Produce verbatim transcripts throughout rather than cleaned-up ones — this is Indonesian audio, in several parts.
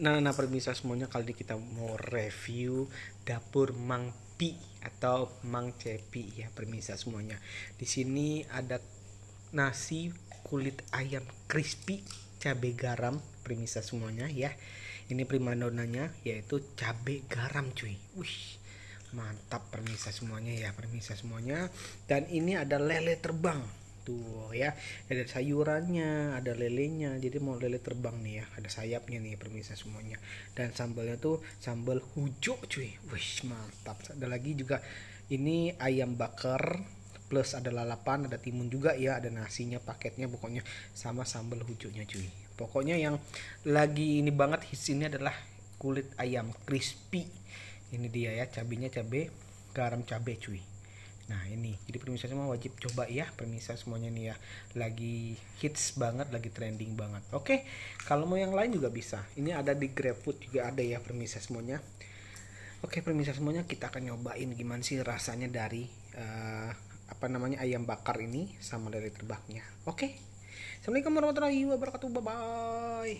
Nah, nah pemirsa semuanya, kali ini kita mau review dapur Mang Pi atau Mang Cepi ya pemirsa semuanya. Di sini ada nasi kulit ayam crispy cabai garam pemirsa semuanya ya. Ini primadonanya yaitu cabai garam cuy. Wih, mantap pemirsa semuanya ya pemirsa semuanya. Dan ini ada lele terbang tuh ya, ada sayurannya, ada lelenya, jadi mau lele terbang nih ya, ada sayapnya nih pemirsa semuanya. Dan sambalnya tuh sambal hujau cuy, wih mantap. Ada lagi juga ini ayam bakar plus ada lalapan, ada timun juga ya, ada nasinya paketnya pokoknya sama sambal hujaunya cuy. Pokoknya yang lagi ini banget hits ini adalah kulit ayam crispy. Ini dia ya, cabenya cabe garam cabe cuy. Nah ini, jadi pemirsa semua wajib coba ya pemirsa semuanya nih ya, lagi hits banget, lagi trending banget. Oke, kalau mau yang lain juga bisa, ini ada di GrabFood juga ada ya pemirsa semuanya. Oke pemirsa semuanya, kita akan nyobain gimana sih rasanya dari uh, apa namanya ayam bakar ini sama lele terbangnya. Oke, assalamualaikum warahmatullahi wabarakatuh, bye bye.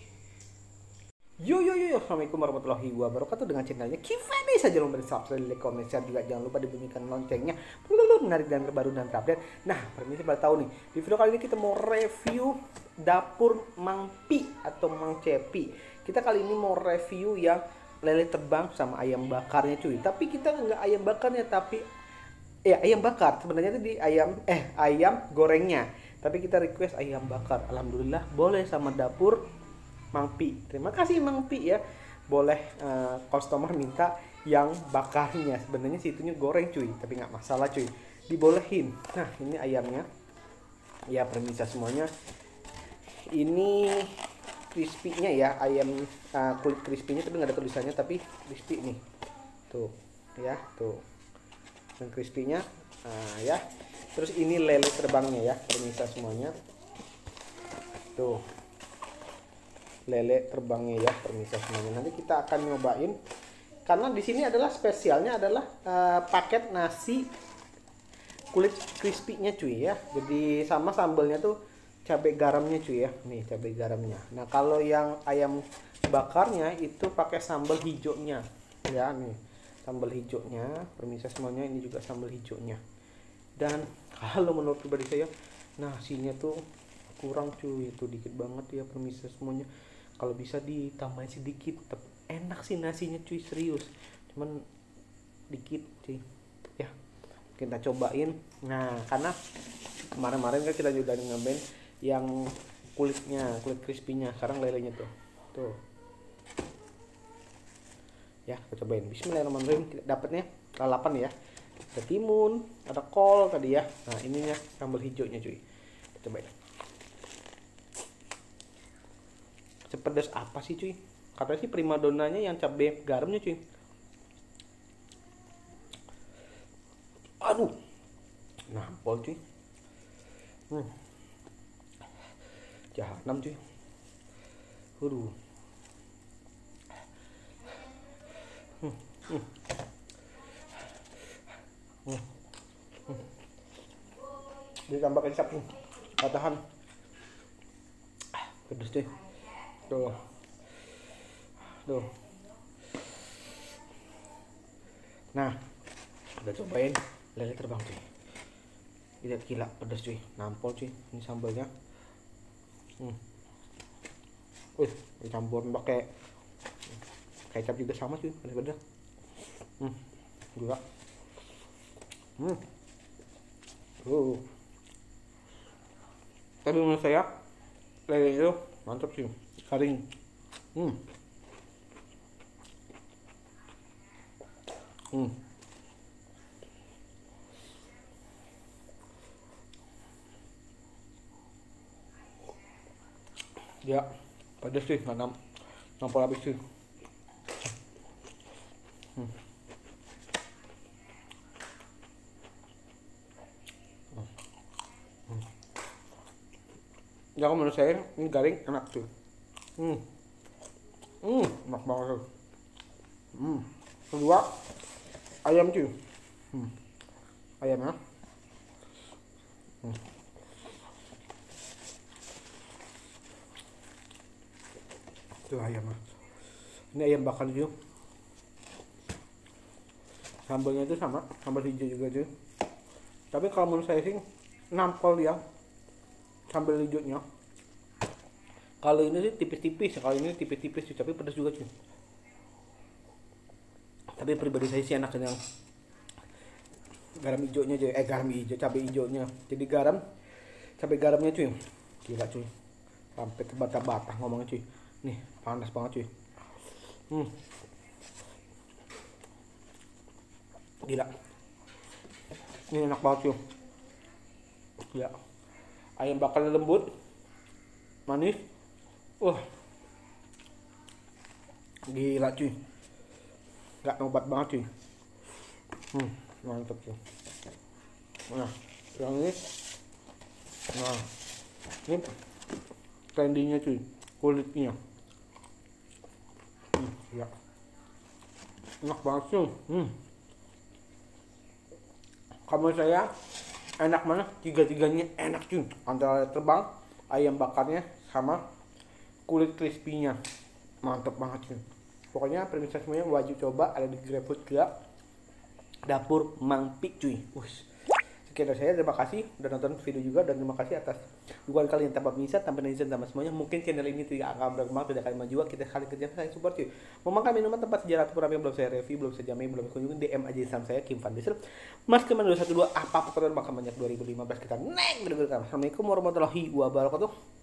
Yo yo yo, assalamualaikum warahmatullahi wabarakatuh. Dengan channelnya Kifani saja lupa di subscribe, like, comment, share juga jangan lupa dibunyikan loncengnya. Menarik dan terbaru dan terupdate. Nah, permisi pada tahu nih, di video kali ini kita mau review dapur Mang Pi atau Mang Cepi. Kita kali ini mau review yang lele terbang sama ayam bakarnya cuy. Tapi kita nggak ayam bakarnya, tapi ya ayam bakar. Sebenarnya itu di ayam eh ayam gorengnya. Tapi kita request ayam bakar. Alhamdulillah boleh sama dapur Mang Pi. Terima kasih Mang Pi ya. Boleh uh, customer minta yang bakarnya. Sebenarnya sih itunya goreng cuy, tapi nggak masalah cuy. Dibolehin. Nah, ini ayamnya. Ya, pemirsa semuanya. Ini crispy-nya ya, ayam uh, kulit crispy-nya tapi nggak ada tulisannya, tapi crispy nih. Tuh, ya, tuh. Dan crispy-nya uh, ya. Terus ini lele terbangnya ya, pemirsa semuanya. Tuh. Lele terbangnya ya pemirsa semuanya. Nanti kita akan nyobain karena di sini adalah spesialnya adalah uh, paket nasi kulit crispy-nya cuy ya. Jadi sama sambalnya tuh cabai garamnya cuy ya. Nih cabai garamnya. Nah, kalau yang ayam bakarnya itu pakai sambal hijaunya. Ya, nih. Sambal hijaunya, pemirsa semuanya, ini juga sambal hijaunya. Dan kalau menurut pribadi saya nasinya tuh kurang cuy, itu dikit banget ya pemirsa semuanya. Kalau bisa ditambahin sedikit, tapi enak sih nasinya cuy, serius. Cuman dikit cuy. Ya, kita cobain. Nah, karena kemarin-kemarin kan kita juga ngambil yang kulitnya, kulit crispy-nya. Sekarang lelenya tuh. Tuh. Ya, kita cobain. Bismillahirrahmanirrahim. Dapatnya lalapan ya. Ada timun, ada kol tadi ya. Nah, ininya sambal hijaunya cuy. Kita cobain. Sepedas apa sih cuy? Katanya sih primadonanya yang cabai garamnya cuy. Aduh, nampol cuy. Hmm. Jahanam cuy. Aduh. Hmm. Hmm. Hmm. Hmm. Ditambah kecap nih. Tahan. Pedas cuy. Tuh. Tuh. Nah, udah cobain lele terbang cuy. Lihat gila pedas cuy, nampol cuy. Ini sambalnya. Hmm. Wih, dicampur pakai kecap juga sama cuy, pedas-pedas. Hmm. Gila. Hmm. Uh. Tapi menurut saya lele itu mantap sih. Kering. Hmm. Hmm. Ya, pedas sih, nggak nam nampol habis sih. Hmm. Hmm. Ya, menurut saya ini garing enak sih. Hmm. Hmm, enak banget. Hmm. Kedua, ayam cuy. Hmm. Ayamnya. Hmm. Itu ayamnya. Ini ayam bakar cuy. Sambalnya itu sama, sambal hijau juga cuy. Tapi kalau menurut saya sih nampol ya sambal hijaunya. Kalau ini sih tipis-tipis, kalau ini tipis-tipis cuy, tapi pedas juga cuy. Tapi pribadi saya sih enak yang garam hijaunya cuy, eh garam hijau, cabai hijaunya. Jadi garam, cabai garamnya cuy, gila cuy, sampai ke bata-bata ngomongnya cuy. Nih panas banget cuy. Hmm. Gila. Ini enak banget cuy. Gila. Ayam bakarnya lembut, manis. Wah. Uh. Gila cuy. Gak nobat banget cuy. Hmm, mantap cuy. Nah, yang ini. Nah. Ini trendingnya cuy, kulitnya. Hmm, ya. Enak banget cuy. Hmm. Kamu saya enak mana? Tiga-tiganya enak cuy. Antara terbang, ayam bakarnya, sama kulit crispy-nya. Mantap banget cuy. Pokoknya pemirsa semuanya wajib coba, ada di GrabFood Club Dapur Mang Pi cuy. Ush. Sekian dari saya, terima kasih udah nonton video juga, dan terima kasih atas dukungan kalian tanpa bisa, tanpa netizen, tanpa semuanya. Mungkin channel ini tidak akan berkembang, tidak akan maju, kita kali kerja saya support cuy. Mau makan minuman tempat sejarah atau yang belum saya review, belum saya jamin, belum kunjungi, D M aja Instagram saya Kim Van Diesel. Mas Kemen dua satu dua apa apa makan banyak dua ribu lima belas kita naik. Assalamualaikum warahmatullahi wabarakatuh.